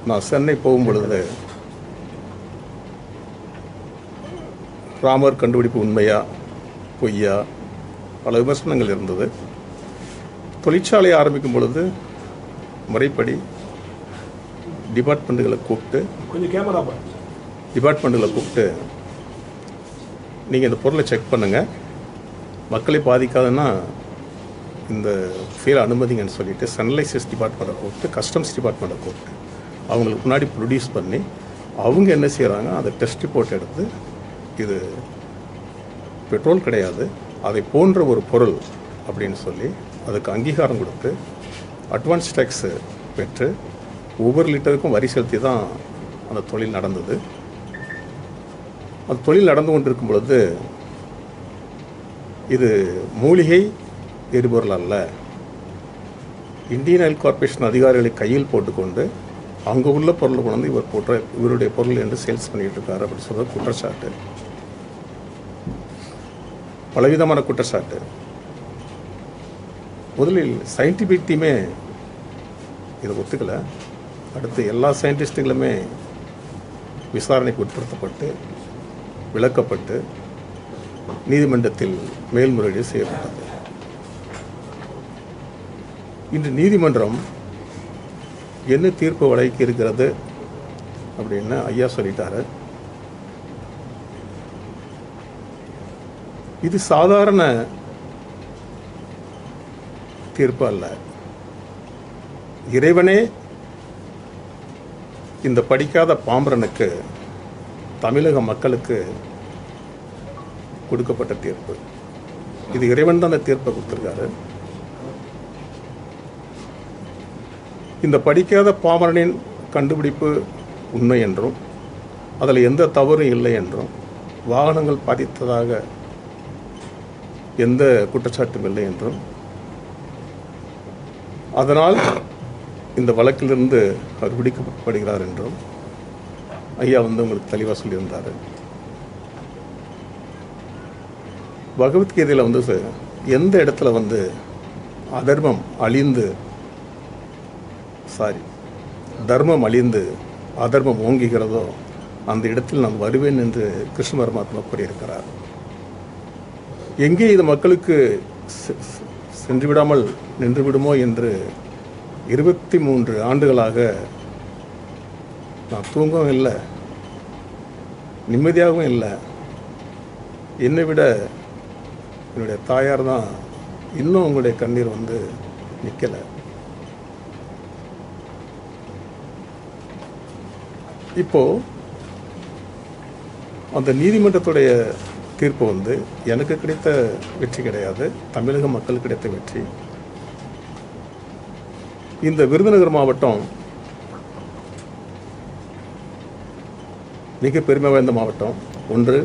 நான் சென்னை போகும் பொழுது ராமர் கண்டுபிடிப்பு உண்மையா பொய்யா பல விமர்சனங்கள் இருந்தது. தொழிற்சாலை ஆரம்பிக்கும் பொழுது முறைப்படி டிபார்ட்மெண்ட்டுகளை கூப்பிட்டு நீங்கள் இந்த பொருளை செக் பண்ணுங்கள், மக்களை பாதிக்காதுன்னா இந்த ஃபீல் அனுமதிங்கன்னு சொல்லிவிட்டு சன்லைசஸ் டிபார்ட்மெண்ட்டை கூப்பிட்டு கஸ்டம்ஸ் டிபார்ட்மெண்ட்டை கூப்பிட்டு அவங்களுக்கு முன்னாடி ப்ரொடியூஸ் பண்ணி அவங்க என்ன செய்கிறாங்க, அதை டெஸ்ட் ரிப்போர்ட் எடுத்து இது பெட்ரோல் கிடையாது, அதை போன்ற ஒரு பொருள் அப்படின்னு சொல்லி அதுக்கு அங்கீகாரம் கொடுத்து அட்வான்ஸ் டேக்ஸு பெற்று ஒவ்வொரு லிட்டருக்கும் வரி செலுத்தி தான் அந்த தொழில் நடந்தது. அந்த தொழில் நடந்து கொண்டிருக்கும் பொழுது இது மூலிகை எரிபொருள் அல்ல, இந்தியன் ஆயில் கார்பரேஷன் அதிகாரிகளை கையில் போட்டுக்கொண்டு அங்கே உள்ள பொருளை கொண்டு வந்து இவருடைய பொருள் என்று சேல்ஸ் பண்ணிகிட்டு இருக்காரு அப்படின்னு சொல்கிற குற்றச்சாட்டு, பலவிதமான குற்றச்சாட்டு. முதலில் சயின்டிஃபிக் டீமே இதை ஒத்துக்கலை. அடுத்து எல்லா சயின்டிஸ்ட்டுகளுமே விசாரணைக்கு உட்படுத்தப்பட்டு விளக்கப்பட்டு நீதிமன்றத்தில் மேல்முறையீடு செய்யப்பட்டது. இன்று நீதிமன்றம் என்ன தீர்ப்பு வழங்கி இருக்கிறது அப்படின்னு ஐயா சொல்லிட்டாரு. இது சாதாரண தீர்ப்பு அல்ல. இறைவனே இந்த படிக்காத பாம்பரனுக்கு தமிழக மக்களுக்கு கொடுக்கப்பட்ட தீர்ப்பு. இது இறைவன் தான் அந்த தீர்ப்பை கொடுத்திருக்காரு. இந்த படிக்காத பாமரனின் கண்டுபிடிப்பு உண்மை என்றும் அதில் எந்த தவறும் இல்லை என்றும் வாகனங்கள் பாதித்ததாக எந்த குற்றச்சாட்டும் இல்லை என்றும் அதனால் இந்த வழக்கிலிருந்து அவர் விடுவிக்கப்படுகிறார் என்றும் ஐயா உங்களுக்கு தெளிவாக சொல்லியிருந்தார். பகவத்கீதையில் எந்த இடத்துல அதர்மம் அழிந்து தர்மம் அழிந்து அதர்மம் ஓங்குகிறதோ அந்த இடத்தில் நான் வருவேன் என்று கிருஷ்ண பரமாத்மா கூறியிருக்கிறார். எங்கே இது மக்களுக்கு சென்று விடாமல் நின்று விடுமோ என்று 23 ஆண்டுகளாக நான் தூங்கவும் இல்லை, நிம்மதியாகவும் இல்லை. என்னை விட என்னுடைய தாயார் தான் இன்னும் உங்களுடைய கண்ணீர் நிற்கலை. இப்போ அந்த நீதிமன்றத்துடைய தீர்ப்பு எனக்கு கிடைத்த வெற்றி கிடையாது, தமிழக மக்கள் கிடைத்த வெற்றி. இந்த விருதுநகர் மாவட்டம் மிக பெருமை வாய்ந்த மாவட்டம். ஒன்று,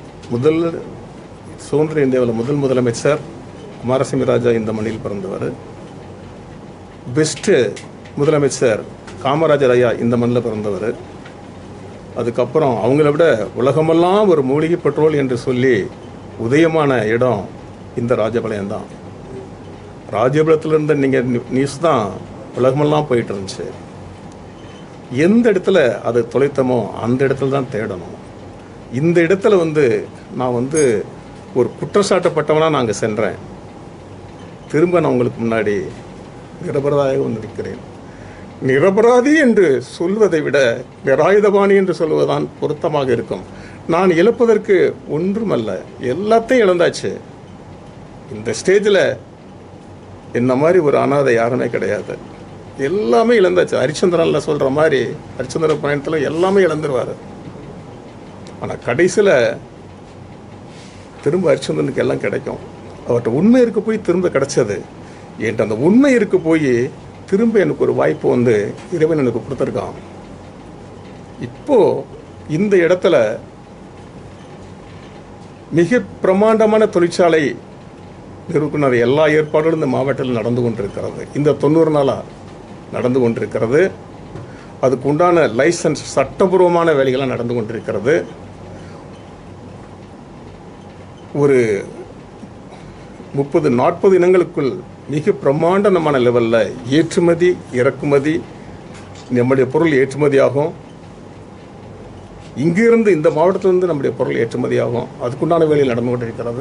சுதந்திர இந்தியாவில் முதல் முதலமைச்சர் குமாரசாமி ராஜா இந்த மண்ணில் பிறந்தவர். பெஸ்ட்டு முதலமைச்சர் காமராஜர் ஐயா இந்த மண்ணில் பிறந்தவர். அதுக்கப்புறம் அவங்கள விட உலகமெல்லாம் ஒரு மூலிகை பெட்ரோல் என்று சொல்லி உதயமான இடம் இந்த ராஜபாளையம் தான். ராஜபாளையத்தில் இருந்த நீங்கள் நியூஸ் தான் உலகமெல்லாம் போயிட்டு இருந்துச்சு. எந்த இடத்துல அது தொலைத்தமோ அந்த இடத்துல தான் தேடணும். இந்த இடத்துல நான் ஒரு குற்றச்சாட்டப்பட்டவனாக நான் அங்கே சென்றேன். திரும்ப நான் உங்களுக்கு முன்னாடி நிரபராதியாக நிற்கிறேன். நிரபராதி என்று சொல்வதை விட நிராயுதபாணி என்று சொல்வதுதான் பொருத்தமாக இருக்கும். நான் இழப்பதற்கு ஒன்றுமல்ல, எல்லாத்தையும் இழந்தாச்சு. இந்த ஸ்டேஜில் என்ன மாதிரி ஒரு அனாதை யாருமே கிடையாது. எல்லாமே இழந்தாச்சு. ஹரிச்சந்திரனில் சொல்கிற மாதிரி ஹரிச்சந்திர பயணத்தில் எல்லாமே இழந்துருவார். ஆனால் கடைசியில் திரும்ப ஹரிச்சந்திரனுக்கு எல்லாம் கிடைக்கும். அவர்கிட்ட உண்மை இருக்க போய் திரும்ப கிடைச்சது. என்கிட்ட அந்த உண்மை இருக்க போய் திரும்ப எனக்கு ஒரு வாய்ப்பு இறைவன் எனக்கு கொடுத்துருக்கான். இப்போது இந்த இடத்துல மிக பிரமாண்டமான தொழிற்சாலை நிறுவனர் எல்லா ஏற்பாடுகளும் இந்த மாவட்டத்தில் நடந்து கொண்டிருக்கிறது. இந்த 90 நாளாக நடந்து கொண்டிருக்கிறது. அதுக்கு உண்டான லைசன்ஸ் சட்டபூர்வமான வேலைகள்லாம் நடந்து கொண்டிருக்கிறது. ஒரு 30-40 இனங்களுக்குள் மிக பிரமாண்டமான லெவலில் ஏற்றுமதி இறக்குமதி நம்முடைய பொருள் ஏற்றுமதியாகும். இங்கிருந்து இந்த மாவட்டத்திலிருந்து நம்முடைய பொருள் ஏற்றுமதியாகும். அதுக்குண்டான வேலையில் நடந்து கொண்டிருக்கிறது.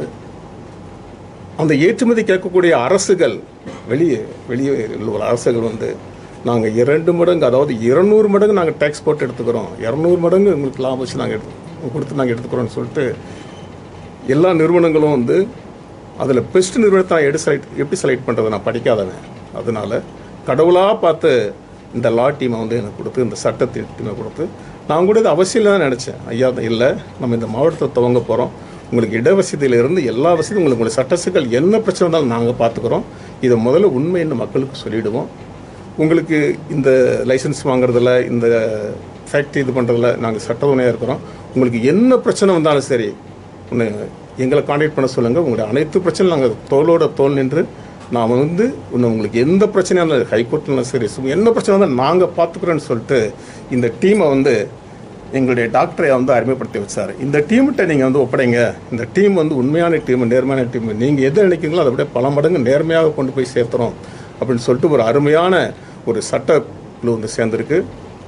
அந்த ஏற்றுமதி கேட்கக்கூடிய அரசுகள் வெளியே உள்ள அரசுகள் வந்து நாங்கள் 2 மடங்கு, அதாவது 200 மடங்கு நாங்கள் டேக்ஸ் போட்டு எடுத்துக்கிறோம், 200 மடங்கு உங்களுக்கு லாபம் வச்சு நாங்கள் கொடுத்து எடுத்துக்கிறோம்னு சொல்லிட்டு எல்லா நிறுவனங்களும் வந்து அதில் பெஸ்ட் நிறுவனத்தை எப்படி செலக்ட் பண்ணுறது நான் படிக்காதவன். அதனால் கடவுளாக பார்த்து இந்த லா டீமை வந்து எனக்கு கொடுத்து, இந்த சட்டத்தை டீமை கொடுத்து, நான் கூட இது அவசியம் தான் நினச்சேன். ஐயா இல்லை, நம்ம இந்த மாவட்டத்தை துவங்க போகிறோம், உங்களுக்கு இடவசதியிலிருந்து எல்லா வசதியும் உங்களுக்கு சட்ட சிக்கல் என்ன பிரச்சனை இருந்தாலும் நாங்கள் பார்த்துக்குறோம், இதை முதல்ல உண்மைன்னு மக்களுக்கு சொல்லிவிடுவோம். உங்களுக்கு இந்த லைசன்ஸ் வாங்குறதில்ல, இந்த ஃபேக்ட்ரி இது பண்ணுறதில்ல நாங்கள் சட்ட துணையாக இருக்கிறோம். உங்களுக்கு என்ன பிரச்சனை வந்தாலும் சரி ஒன்று எங்களை கான்டாக்ட் பண்ண சொல்லுங்கள். உங்களுடைய அனைத்து பிரச்சனையும் நாங்கள் தோளோட தோல் நின்று நான் வந்து இன்னும் உங்களுக்கு எந்த பிரச்சனையாக இருந்தாலும் ஹைகோர்ட்லாம் சரி என்ன பிரச்சனை இருந்தாலும் நாங்கள் பார்த்துக்குறோன்னு சொல்லிட்டு இந்த டீமை வந்து எங்களுடைய டாக்டரை வந்து அறிமுகப்படுத்தி வச்சார். இந்த டீம்கிட்ட நீங்கள் வந்து ஒப்படைங்க, இந்த டீம் வந்து உண்மையான டீம், நேர்மையான டீம், நீங்கள் எதை நினைக்கிறீங்களோ அதை விட பல மடங்கு நேர்மையாக கொண்டு போய் சேர்த்துறோம் அப்படின்னு சொல்லிட்டு ஒரு அருமையான ஒரு சட்ட குழு வந்து சேர்ந்துருக்கு.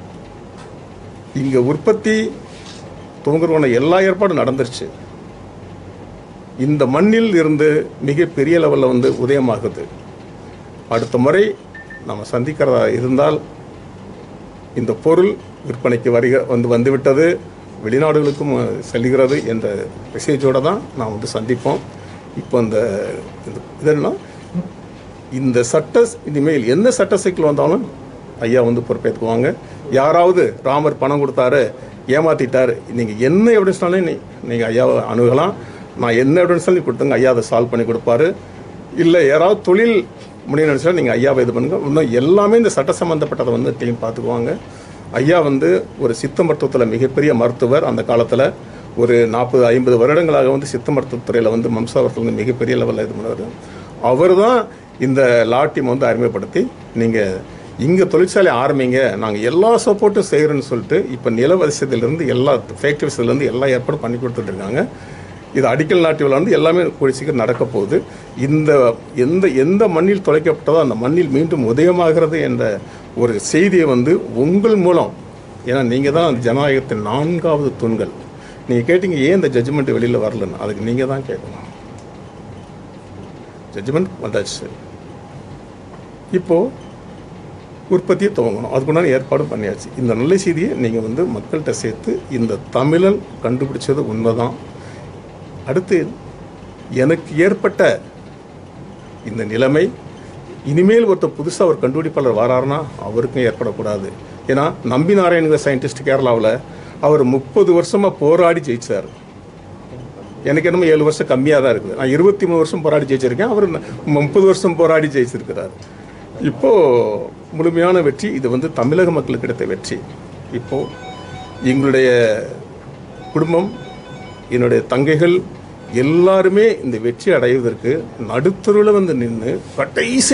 இங்கே உற்பத்தி துவங்குறவன எல்லா ஏற்பாடும் நடந்துருச்சு. இந்த மண்ணில் இருந்து மிகப்பெரிய லெவலில் வந்து உதயமாகுது. அடுத்த முறை நம்ம சந்திக்கிறதா இருந்தால் இந்த பொருள் விற்பனைக்கு வந்துவிட்டது, வெளிநாடுகளுக்கும் செல்கிறது என்ற மெசேஜோடு தான் நான் வந்து சந்திப்போம். இப்போ இதெல்லாம் இந்த இனிமேல் எந்த சட்ட சிக்கல் வந்தாலும் ஐயா வந்து பொறுப்பேற்றுக்குவாங்க. யாராவது ராமர் பணம் கொடுத்தாரு, ஏமாற்றிட்டார், நீங்கள் என்ன எவிடன்ஸ்னாலும் நீங்கள் ஐயாவை அணுகலாம். நான் என்ன எவிடன்ஸ்னாலும் கொடுத்துங்க, ஐயா அதை சால்வ் பண்ணி கொடுப்பாரு. இல்லை யாராவது தொழில் முடிவு நினச்சா நீங்கள் ஐயாவை இது பண்ணுங்கள். இன்னும் எல்லாமே இந்த சட்ட சம்மந்தப்பட்டதை வந்து டீம் பார்த்துக்குவாங்க. ஐயா வந்து ஒரு சித்த மருத்துவத்தில் மிகப்பெரிய மருத்துவர். அந்த காலத்தில் ஒரு 40-50 வருடங்களாக வந்து சித்த மருத்துவத்துறையில் வந்து மம்சாவரத்தில் வந்து மிகப்பெரிய லெவலில் இது பண்ணுவார். அவர் தான் இந்த லா டீம் வந்து அறிமுகப்படுத்தி நீங்கள் இங்கே தொழிற்சாலை ஆரம்பிங்க, நாங்கள் எல்லா சப்போர்ட்டும் செய்கிறோன்னு சொல்லிட்டு இப்போ நில வசதியிலேருந்து எல்லா ஃபேக்ட்ரிஸ்லேருந்து எல்லா ஏற்பாடும் பண்ணி கொடுத்துட்ருக்காங்க. இது அடிக்கல் நாட்டில் வந்து எல்லாமே கூடிய சீக்கிரம் நடக்க போகுது. எந்த மண்ணில் தொலைக்கப்பட்டதோ அந்த மண்ணில் மீண்டும் உதயமாகிறது என்ற ஒரு செய்தியை வந்து உங்கள் மூலம், ஏன்னா நீங்கள் தான் ஜனநாயகத்தின் 4வது தூண்கள். நீங்கள் கேட்டீங்க ஏன் இந்த ஜட்ஜ்மெண்ட் வெளியில் வரலன்னு, அதுக்கு நீங்கள் தான் கேட்கணும். ஜட்ஜ்மெண்ட் வந்தாச்சு, இப்போது உற்பத்தியை துவங்கணும், அதுக்குண்டான ஏற்பாடும் பண்ணியாச்சு. இந்த நல்ல செய்தியை நீங்கள் வந்து மக்கள்கிட்ட சேர்த்து இந்த தமிழன் கண்டுபிடிச்சது உண்மைதான். அடுத்து எனக்கு ஏற்பட்ட இந்த நிலைமை இனிமேல் ஒருத்தர் புதுசாக ஒரு கண்டுபிடிப்பாளர் வராருன்னா அவருக்கும் ஏற்படக்கூடாது. ஏன்னா நம்பி நாராயணங்கிற சயின்டிஸ்ட் கேரளாவில் அவர் 30 வருஷமாக போராடி ஜெயிச்சார். எனக்கு என்னமோ 7 வருஷம் கம்மியாக தான் இருக்குது. நான் 23 வருஷம் போராடி ஜெயிச்சிருக்கேன், அவர் 30 வருஷம் போராடி ஜெயிச்சிருக்கிறார். இப்போது முழுமையான வெற்றி, இது வந்து தமிழக மக்களுக்கு கிடைத்த வெற்றி. இப்போது எங்களுடைய குடும்பம், என்னுடைய தங்கைகள் எல்லாருமே இந்த வெற்றி அடைவதற்கு நடுத்தருவில் வந்து நின்று கடைசி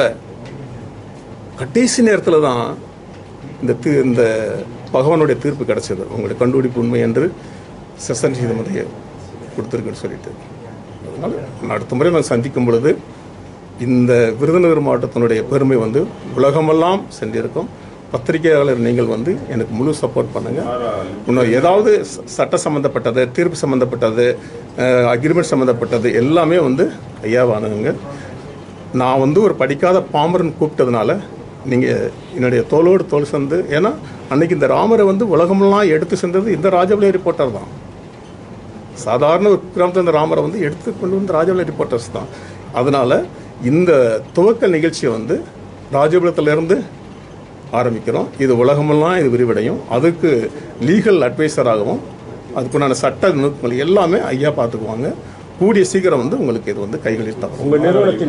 நேரத்தில் தான் இந்த பகவானுடைய தீர்ப்பு கிடைச்சது. உங்களுடைய கண்டுபிடிப்பு உண்மை என்று செஷன் நீதிமன்றம் கொடுத்துருக்குன்னு சொல்லிட்டு, அதனால் அடுத்த முறை நான் சந்திக்கும் பொழுது இந்த விருதுநகர் மாவட்டத்தினுடைய பெருமை வந்து உலகமெல்லாம் சென்றிருக்கும். பத்திரிகையாளர் நீங்கள் வந்து எனக்கு முழு சப்போர்ட் பண்ணுங்கள். இன்னும் ஏதாவது சட்ட சம்மந்தப்பட்டது, தீர்ப்பு சம்மந்தப்பட்டது, அக்ரிமெண்ட் சம்மந்தப்பட்டது எல்லாமே வந்து ஐயாவானுங்க. நான் வந்து ஒரு படிக்காத பாமரன் கூப்பிட்டதுனால நீங்கள் என்னுடைய தோளோடு தோல் சேர்ந்து, ஏன்னா அன்றைக்கி இந்த ராமரை வந்து உலகமெல்லாம் எடுத்து சென்றது இந்த ராஜபாளைய ரிப்போர்ட்டர் தான். சாதாரண ஒரு கிராமத்தில் இந்த ராமரை வந்து எடுத்து கொண்டு வந்து ராஜபாளைய ரிப்போர்ட்டர்ஸ் தான். அதனால் இந்த துவக்க நிகழ்ச்சியை வந்து ராஜபாளையத்திலேருந்து ஆரம்பிக்கிறோம். இது உலகமெல்லாம் இது விரிவடையும். அதுக்கு லீகல் அட்வைசராகவும் அதுக்குண்டான சட்ட நுட்பங்கள் எல்லாமே ஐயா பார்த்துக்குவாங்க. கூடிய சீக்கிரம் வந்து உங்களுக்கு இது வந்து கைகளில் தரும். உங்கள் நிறுவனத்தின்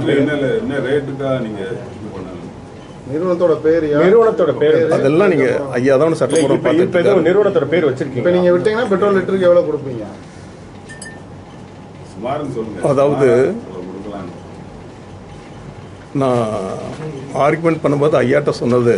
நிறுவனத்தோட பேர் அதெல்லாம் நீங்க ஐயா தான் சட்டப்பூர்வம் பார்த்து நிறுவனத்தோட பேர் வச்சிருக்கீங்க. இப்போ நீங்க விட்டீங்கன்னா பெட்ரோல் லிட்டருக்கு எவ்வளவு கொடுப்பீங்க? அதாவது நான் ஆர்குமெண்ட் பண்ணும்போது ஐயாட்ட சொன்னது,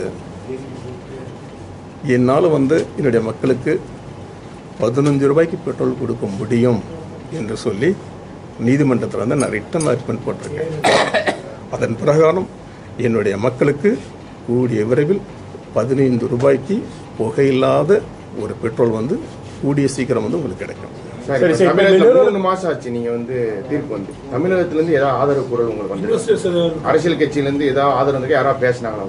என்னால் வந்து என்னுடைய மக்களுக்கு 15 ரூபாய்க்கு பெட்ரோல் கொடுக்க முடியும் என்று சொல்லி நீதிமன்றத்தில் வந்து நான் ரிட்டன் ஆர்குமெண்ட் போட்டிருக்கேன். அதன் பிரகாரம் என்னுடைய மக்களுக்கு கூடிய விரைவில் 15 ரூபாய்க்கு புகையில்லாத ஒரு பெட்ரோல் வந்து கூடிய சீக்கிரம் வந்து உங்களுக்கு கிடைக்கும். தமிழகத்துல 3 மாசம் ஆச்சு நீங்க வந்து தீர்ப்பு வந்து தமிழகத்துல இருந்து ஏதாவது ஆதரவு குரல் உங்களுக்கு வந்து அரசியல் கட்சியில இருந்து ஏதாவது ஆதரவு யாராவது பேசினாங்களா?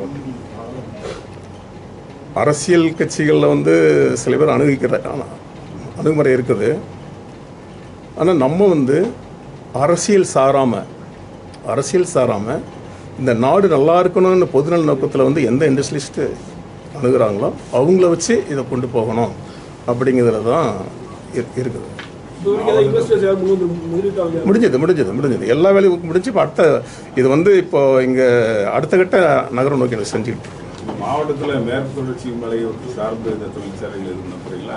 அரசியல் கட்சிகளில் வந்து சில பேர் அணுகுமுறை இருக்குது. ஆனால் நம்ம வந்து அரசியல் சாராமல் இந்த நாடு நல்லா இருக்கணும்னு பொதுநல நோக்கத்தில் வந்து எந்த இண்டஸ்ட்ரியலிஸ்ட்டு அணுகுறாங்களோ அவங்கள வச்சு இதை கொண்டு போகணும் அப்படிங்கிறதுல தான் இருக்குது. முடிஞ்சது எல்லா வேலையும் முடிஞ்சு. இப்போ இது வந்து இப்போ இங்கே அடுத்த கட்ட நகரம் நோக்கி செஞ்சுக்கிட்டு மாவட்டத்தில் மேற்கு தொடர்ச்சி மலையொட்டி சார்ந்த இந்த தொழிற்சாலைகள் இருந்தீங்களா?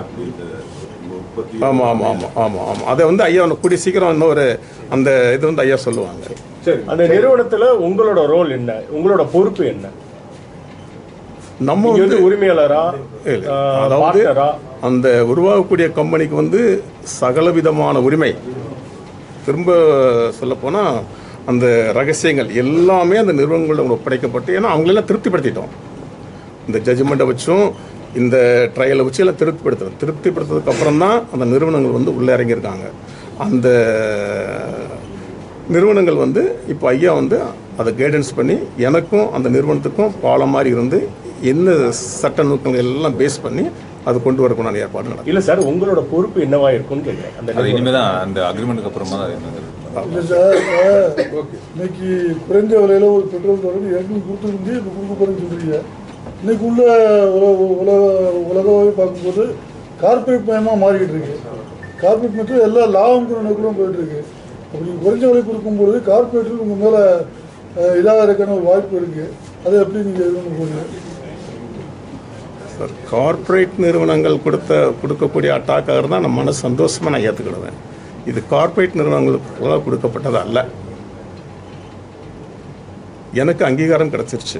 ஆமாம் அதை வந்து ஐயா கூடிய சீக்கிரம் இன்னொரு அந்த இது வந்து ஐயா சொல்லுவாங்க. சரி, அந்த நிறுவனத்தில் உங்களோட ரோல் என்ன, உங்களோட பொறுப்பு என்ன? நம்ம வந்து உரிமையாளரா, அதாவது அந்த உருவாகக்கூடிய கம்பெனிக்கு வந்து சகலவிதமான உரிமை, திரும்ப சொல்லப்போனால் அந்த ரகசியங்கள் எல்லாமே அந்த நிறுவனங்களோட ஒப்படைக்கப்பட்டு, ஏன்னா அவங்களெல்லாம் திருப்திப்படுத்திட்டோம். இந்த ஜட்ஜ்மெண்ட்டை வச்சும் இந்த ட்ரையலை வச்சு எல்லாம் திருப்திப்படுத்துறதுக்கு அப்புறம் தான் அந்த நிறுவனங்கள் வந்து உள்ளே இறங்கியிருக்காங்க. அந்த நிறுவனங்கள் வந்து இப்போ ஐயா வந்து அதை கைடன்ஸ் பண்ணி எனக்கும் அந்த நிறுவனத்துக்கும் பாலம் மாதிரி இருந்து என்ன சட்ட நுட்பங்கள் எல்லாம் பேஸ் பண்ணி அது கொண்டு வரக்கூடிய ஏற்பாடு நடக்கும். இல்லை சார், உங்களோட பொறுப்பு என்னவா இருக்கும்னு கேட்குறேன். அந்த இனிமேல் தான் அந்த அக்ரிமெண்ட்டுக்கு அப்புறமா தான் இல்லை சார், இன்னைக்கு குறைந்த விலையில் ஒரு பெட்ரோல் தொடர்ந்து ஏற்கனவே கொடுத்துருந்து இப்போ கொடுக்க போகிறேன்னு சொல்கிறீங்க. இன்னைக்கு உள்ள உலகமாக பார்க்கும்போது கார்பரேட் மயமாக மாறிக்கிட்டு இருக்கு. கார்பரேட் மட்டும் எல்லா லாபங்கிற நோக்கிலும் போயிட்டு இருக்கு. அப்படி குறைஞ்ச விலை கொடுக்கும்போது கார்பரேட்டுக்கு உங்கள் மேலே இதாக இருக்கான ஒரு வாய்ப்பு இருக்குது. அதை எப்படி நீங்கள் இது பண்ண போகிறீங்க சார்? கார்பரேட் நிறுவனங்கள் கொடுக்கக்கூடிய அட்டாக்காக இருந்தால் நம்ம மன சந்தோஷமாக நான் ஏற்றுக்கிடுவேன். இது கார்பரேட் நிறுவனங்களுக்காக கொடுக்கப்பட்டது அல்ல. எனக்கு அங்கீகாரம் கிடச்சிருச்சு.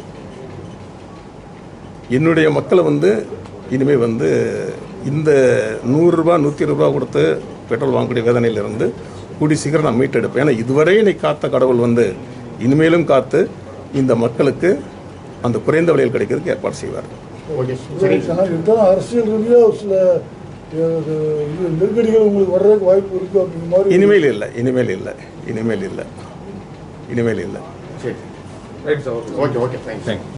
என்னுடைய மக்களை வந்து இனிமேல் வந்து இந்த 100 ரூபா 120 ரூபா கொடுத்து பெட்ரோல் வாங்கக்கூடிய வேதனையிலிருந்து கூடி சீக்கிரம் நான் மீட்டெடுப்பேன். ஏன்னா இதுவரை இன்னைக்கு காத்த கடவுள் வந்து இனிமேலும் காத்து இந்த மக்களுக்கு அந்த குறைந்த விலையில் கிடைக்கிறதுக்கு ஏற்பாடு செய்வார். அரசியல் ரீதியாக ஒரு சில நெருக்கடிகள் உங்களுக்கு வர்றதுக்கு வாய்ப்பு இருக்கு அப்படிங்கிற மாதிரி. இனிமேல் இல்லை. சரி, ரைட் சார். Okay, thanks.